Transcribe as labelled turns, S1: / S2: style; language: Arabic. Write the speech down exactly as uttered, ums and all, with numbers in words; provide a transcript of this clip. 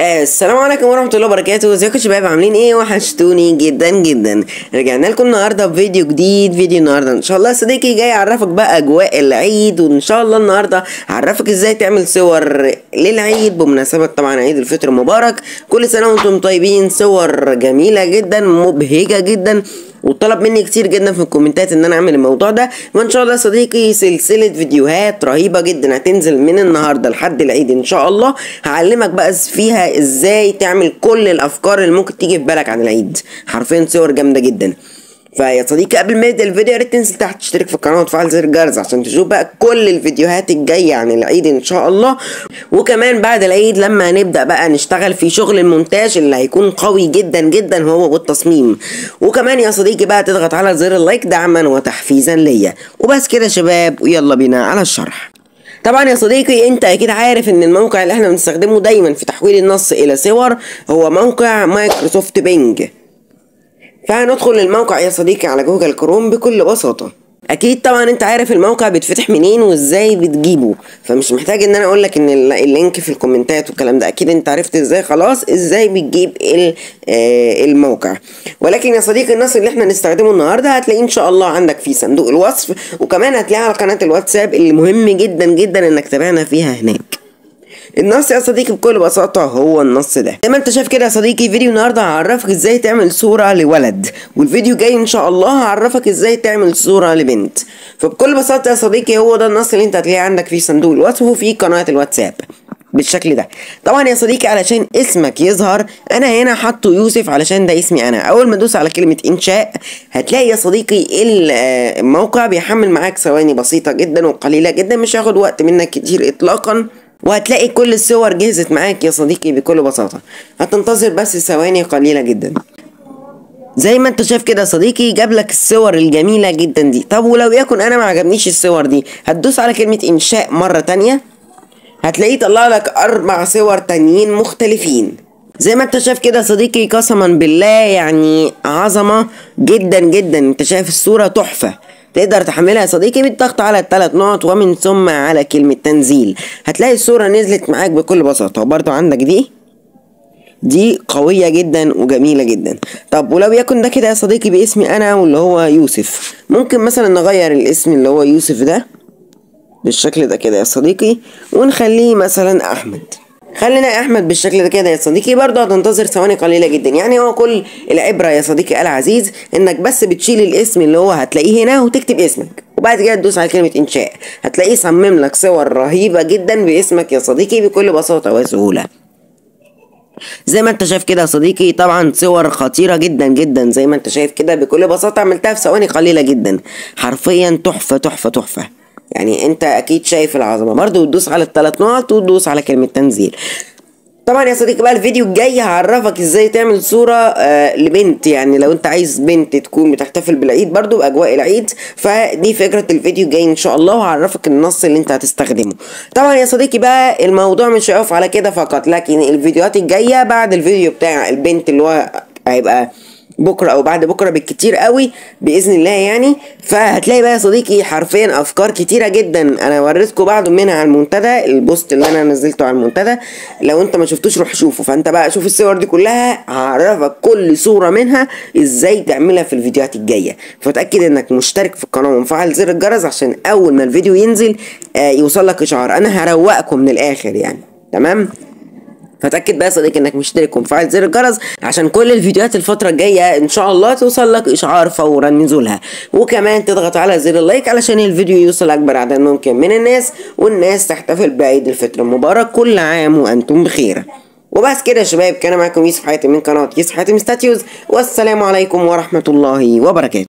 S1: السلام عليكم ورحمة الله وبركاته. ازيكم يا شباب؟ عاملين ايه؟ وحشتوني جدا جدا. رجعنا لكم النهارده بفيديو جديد. فيديو النهارده ان شاء الله صديقي جاي اعرفك بقى اجواء العيد، وان شاء الله النهارده اعرفك ازاي تعمل صور للعيد بمناسبة طبعا عيد الفطر المبارك. كل سنة وانتم طيبين. صور جميلة جدا مبهجة جدا، وطلب مني كتير جدا في الكومنتات ان انا اعمل الموضوع ده، وان شاء الله صديقي سلسلة فيديوهات رهيبة جدا هتنزل من النهاردة لحد العيد ان شاء الله. هعلمك بقى فيها ازاي تعمل كل الافكار اللي ممكن تيجي في بالك عن العيد، حرفيا صور جامدة جدا. فيا صديقي قبل ما نبدا الفيديو يا ريت تنزل تحت تشترك في القناه وتفعل زر الجرس عشان تشوف بقى كل الفيديوهات الجايه عن العيد ان شاء الله. وكمان بعد العيد لما نبدا بقى نشتغل في شغل المونتاج اللي هيكون قوي جدا جدا هو والتصميم. وكمان يا صديقي بقى تضغط على زر اللايك دعما وتحفيزا ليا. وبس كده يا شباب، ويلا بينا على الشرح. طبعا يا صديقي انت اكيد عارف ان الموقع اللي احنا بنستخدمه دايما في تحويل النص الى صور هو موقع مايكروسوفت بينج. فهندخل الموقع يا صديقي على جوجل كروم بكل بساطة. اكيد طبعا انت عارف الموقع بيتفتح منين وازاي بتجيبه، فمش محتاج ان انا اقول لك ان اللينك في الكومنتات والكلام ده، اكيد انت عرفت ازاي خلاص ازاي بتجيب الموقع. ولكن يا صديقي النص اللي احنا نستخدمه النهارده هتلاقيه ان شاء الله عندك في صندوق الوصف، وكمان هتلاقيه على قناة الواتساب اللي مهم جدا جدا انك تتابعنا فيها هناك. النص يا صديقي بكل بساطة هو النص ده زي ما انت شايف كده يا صديقي. فيديو النهارده هعرفك ازاي تعمل صورة لولد، والفيديو جاي ان شاء الله هعرفك ازاي تعمل صورة لبنت. فبكل بساطة يا صديقي هو ده النص اللي انت هتلاقيه عندك في صندوق الوصف وفي قناة الواتساب بالشكل ده. طبعا يا صديقي علشان اسمك يظهر انا هنا حاطه يوسف علشان ده اسمي انا. اول ما تدوس على كلمة انشاء هتلاقي يا صديقي الموقع بيحمل معاك ثواني بسيطة جدا وقليلة جدا، مش هياخد وقت منك كتير اطلاقا، وهتلاقي كل الصور جهزت معاك يا صديقي بكل بساطة. هتنتظر بس ثواني قليلة جدا. زي ما انت شايف كده يا صديقي جاب لك الصور الجميلة جدا دي. طب ولو يكن انا ما عجبنيش الصور دي، هتدوس على كلمة انشاء مرة تانية هتلاقيه طلع لك اربع صور تانيين مختلفين. زي ما انت شايف كده يا صديقي قسما بالله يعني عظمة جدا جدا. انت شايف الصورة تحفة، تقدر تحملها يا صديقي بالضغط على الثلاث نقط ومن ثم على كلمة تنزيل. هتلاقي الصورة نزلت معاك بكل بساطة. وبرضو عندك دي دي قوية جدا وجميلة جدا. طب ولو يكن ده كده يا صديقي باسمي انا واللي هو يوسف، ممكن مثلا نغير الاسم اللي هو يوسف ده بالشكل ده كده يا صديقي ونخليه مثلا احمد. خلينا احمد بالشكل ده كده يا صديقي. برضه هتنتظر ثواني قليله جدا. يعني هو كل العبره يا صديقي العزيز انك بس بتشيل الاسم اللي هو هتلاقيه هنا وتكتب اسمك، وبعد كده تدوس على كلمه انشاء هتلاقيه صمم لك صور رهيبه جدا باسمك يا صديقي بكل بساطه وسهوله. زي ما انت شايف كده يا صديقي طبعا صور خطيره جدا جدا. زي ما انت شايف كده بكل بساطه عملتها في ثواني قليله جدا، حرفيا تحفه تحفه تحفه. يعني انت اكيد شايف العظمه. برضه تدوس على الثلاث نقط وتدوس على كلمه تنزيل. طبعا يا صديقي بقى الفيديو الجاي هعرفك ازاي تعمل صورة آه لبنت. يعني لو انت عايز بنت تكون بتحتفل بالعيد برضو باجواء العيد، فدي فكرة الفيديو الجاي ان شاء الله، وهعرفك النص اللي انت هتستخدمه. طبعا يا صديقي بقى الموضوع مش هيقف على كده فقط، لكن الفيديوهات الجاية بعد الفيديو بتاع البنت اللي هو هيبقى بكره او بعد بكره بالكتير قوي باذن الله يعني. فهتلاقي بقى يا صديقي حرفيا افكار كتيره جدا. انا وريتكم بعض منها على المنتدى، البوست اللي انا نزلته على المنتدى لو انت ما شفتوش روح شوفه. فانت بقى شوف الصور دي كلها، هعرفك كل صوره منها ازاي تعملها في الفيديوهات الجايه. فتاكد انك مشترك في القناه ومفعل زر الجرس عشان اول ما الفيديو ينزل آه يوصل لك اشعار. انا هروقكم من الاخر يعني، تمام؟ فتأكد بقى يا صديقي انك مشترك ومفعل زر الجرس عشان كل الفيديوهات الفترة الجاية ان شاء الله توصل لك اشعار فورا نزولها. وكمان تضغط على زر اللايك علشان الفيديو يوصل اكبر عدد ممكن من الناس، والناس تحتفل بعيد الفطر المبارك. كل عام وانتم بخير. وبس كده يا شباب، كان معاكم يوسف حاتم من قناة يوسف حاتم ستاتيوز، والسلام عليكم ورحمة الله وبركاته.